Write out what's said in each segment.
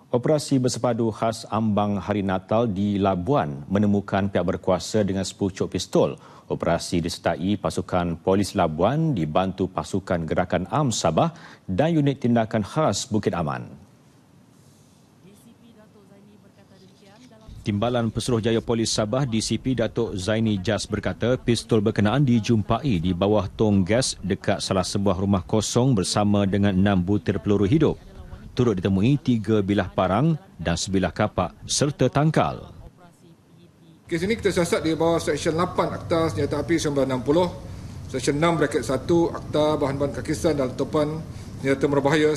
Operasi bersepadu khas ambang hari Natal di Labuan menemukan pihak berkuasa dengan sepucuk pistol. Operasi disertai pasukan Polis Labuan dibantu pasukan Gerakan Am Sabah dan unit tindakan khas Bukit Aman. Timbalan Pesuruhjaya Polis Sabah DCP Datuk Zaini Jas berkata pistol berkenaan dijumpai di bawah tong gas dekat salah sebuah rumah kosong bersama dengan 6 butir peluru hidup. Turut ditemui 3 bilah parang dan sebilah kapak serta tangkal. Kes ini kita siasat di bawah Seksyen 8 Akta Senjata Api 1960, Seksyen 6/1 Akta Bahan-Bahan Kakisan dan Letupan Senjata Berbahaya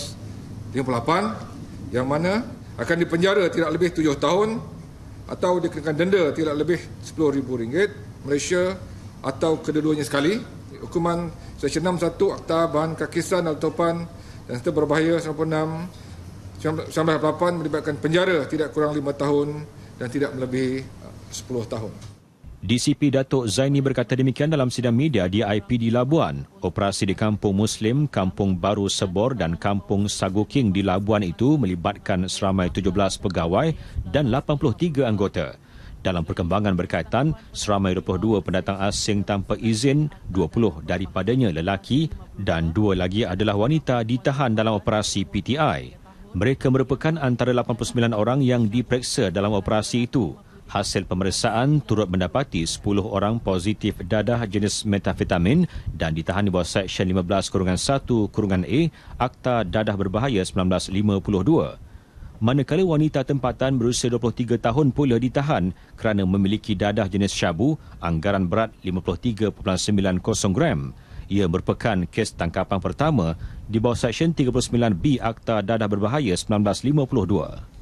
1958 yang mana akan dipenjara tidak lebih 7 tahun atau dikenakan denda tidak lebih RM10,000 Malaysia atau kedua-duanya sekali. Hukuman Seksyen 61 Akta Bahan Kakisan dan Letupan dan Senjata Berbahaya 1998 melibatkan penjara tidak kurang 5 tahun dan tidak melebihi 10 tahun. DCP Datuk Zaini berkata demikian dalam sidang media di IPD Labuan. Operasi di Kampung Muslim, Kampung Baru Sebor dan Kampung Sagu King di Labuan itu melibatkan seramai 17 pegawai dan 83 anggota. Dalam perkembangan berkaitan, seramai 22 pendatang asing tanpa izin, 20 daripadanya lelaki dan 2 lagi adalah wanita ditahan dalam operasi PTI. Mereka merupakan antara 89 orang yang diperiksa dalam operasi itu. Hasil pemeriksaan turut mendapati 10 orang positif dadah jenis metafetamin dan ditahan di bawah Seksyen 15-1-A Akta Dadah Berbahaya 1952. Manakala wanita tempatan berusia 23 tahun pula ditahan kerana memiliki dadah jenis syabu, anggaran berat 53.90 gram. Ia merupakan kes tangkapan pertama di bawah Seksyen 39B Akta Dadah Berbahaya 1952.